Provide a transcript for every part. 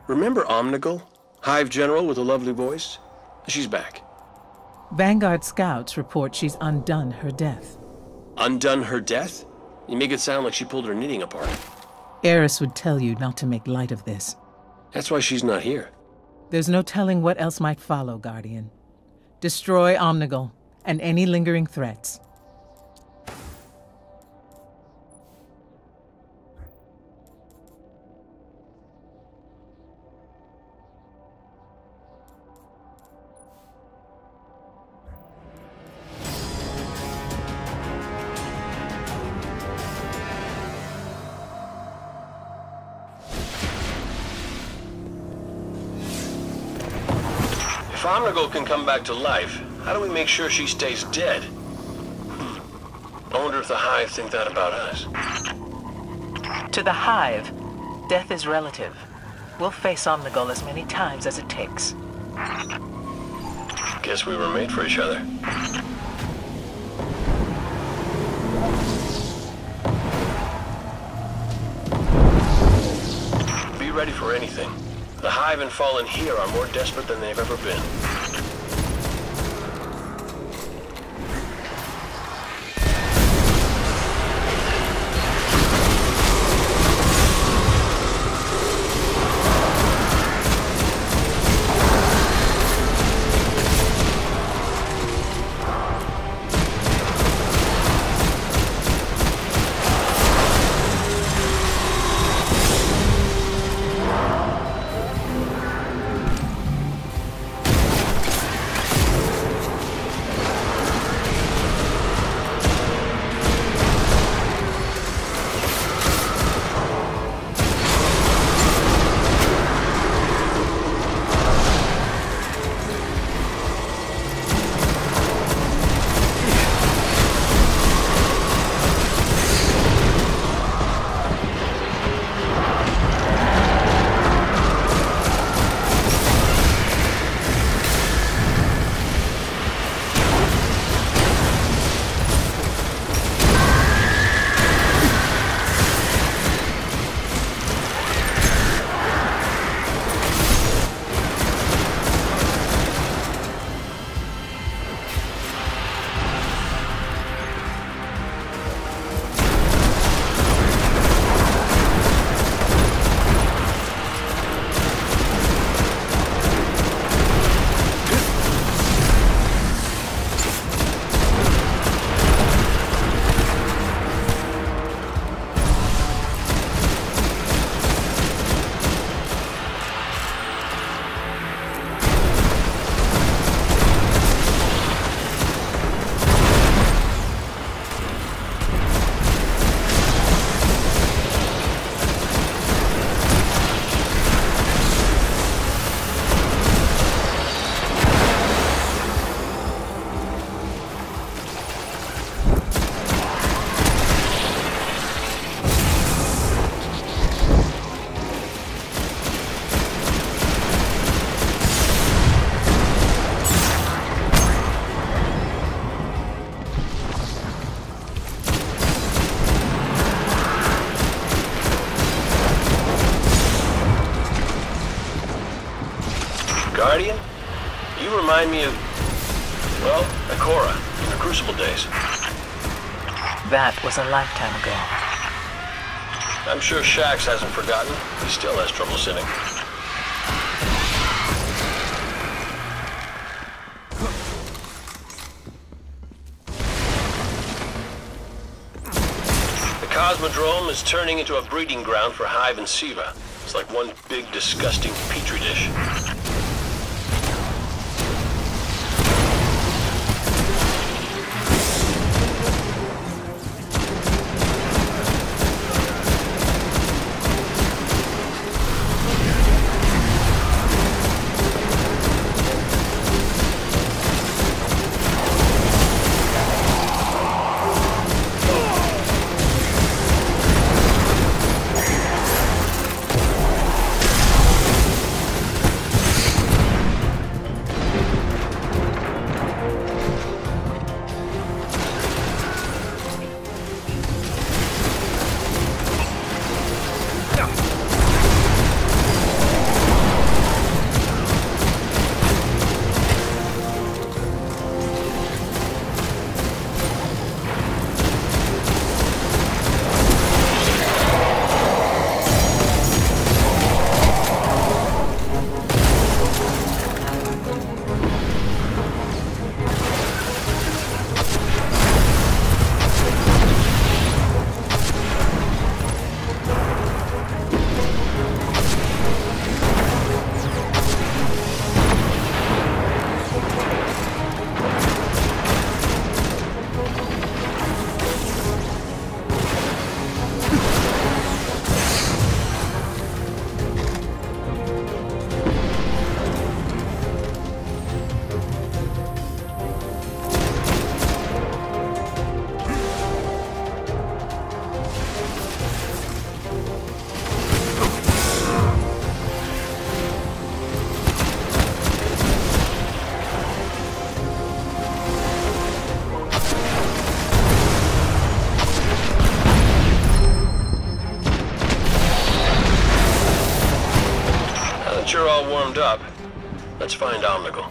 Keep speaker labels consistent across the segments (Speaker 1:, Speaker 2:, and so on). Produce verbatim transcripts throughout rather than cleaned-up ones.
Speaker 1: Remember Omnigul? Hive General with a lovely voice? She's back.
Speaker 2: Vanguard scouts report she's undone her death.
Speaker 1: Undone her death? You make it sound like she pulled her knitting apart.
Speaker 2: Eris would tell you not to make light of this.
Speaker 1: That's why she's not here.
Speaker 2: There's no telling what else might follow, Guardian. Destroy Omnigul and any lingering threats.
Speaker 1: If Omnigul can come back to life, how do we make sure she stays dead? Hmm. I wonder if the Hive think that about us.
Speaker 2: To the Hive, death is relative. We'll face Omnigul as many times as it takes.
Speaker 1: Guess we were made for each other. Be ready for anything. The Hive and Fallen here are more desperate than they've ever been. Guardian? You remind me of, well, Ikora, in the Crucible days.
Speaker 2: That was a lifetime ago.
Speaker 1: I'm sure Shaxx hasn't forgotten. He still has trouble sitting. The Cosmodrome is turning into a breeding ground for Hive and Siva. It's like one big, disgusting petri dish. warmed up. Let's find Omnigul.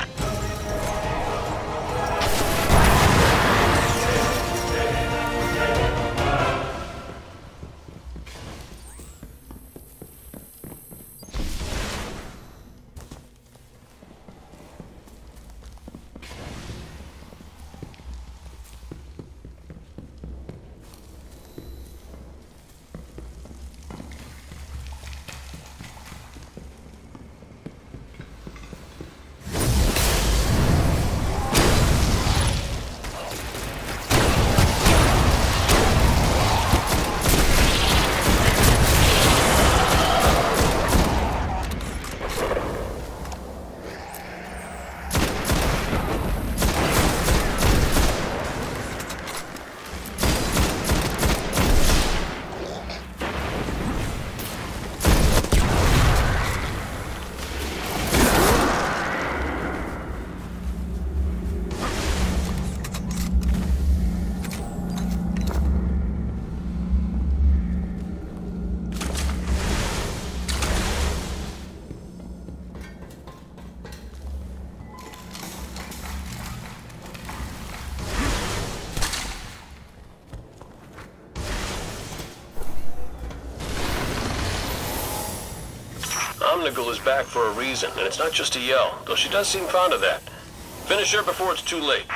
Speaker 1: Omnigul is back for a reason, and it's not just a yell, though she does seem fond of that. Finish her before it's too late.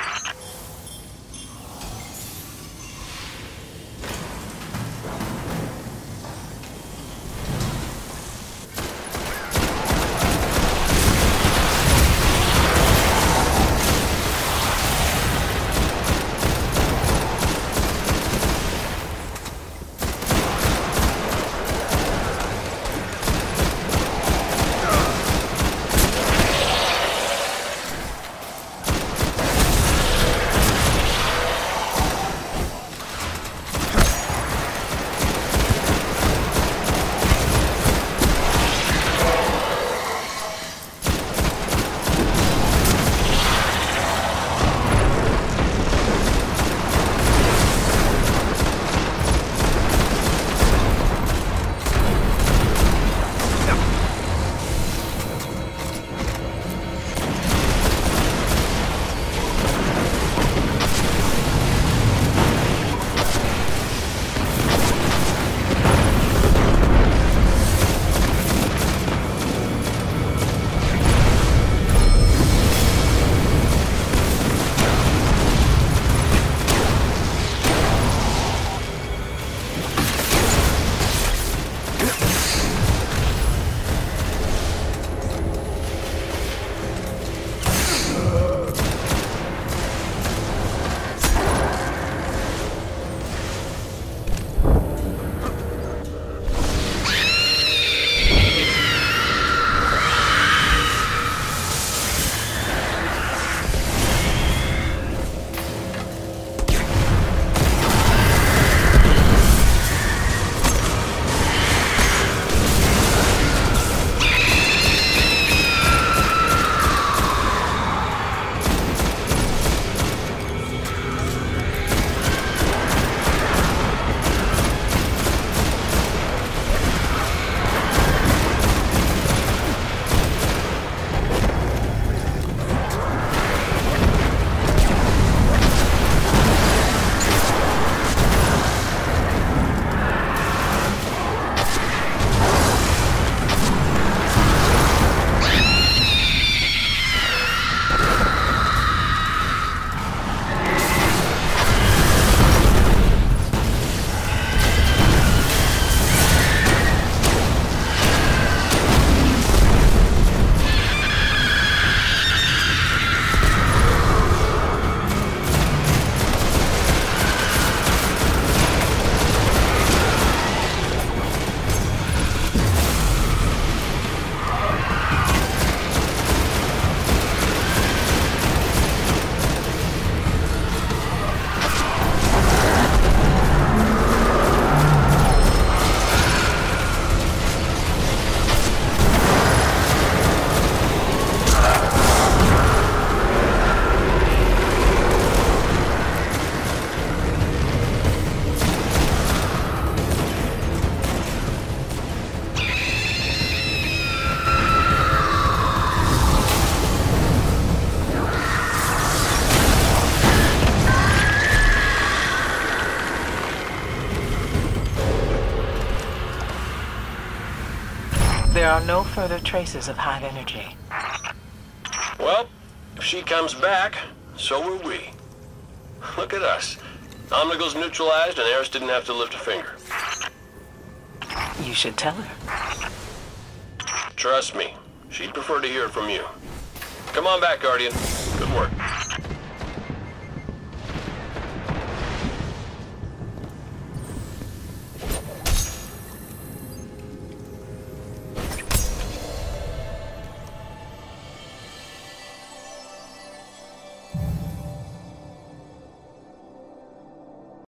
Speaker 2: There are no further traces of Hive energy.
Speaker 1: Well, if she comes back, so will we. Look at us. Omnigal's neutralized and Eris didn't have to lift a finger.
Speaker 2: You should tell her.
Speaker 1: Trust me, she'd prefer to hear it from you. Come on back, Guardian. Good work.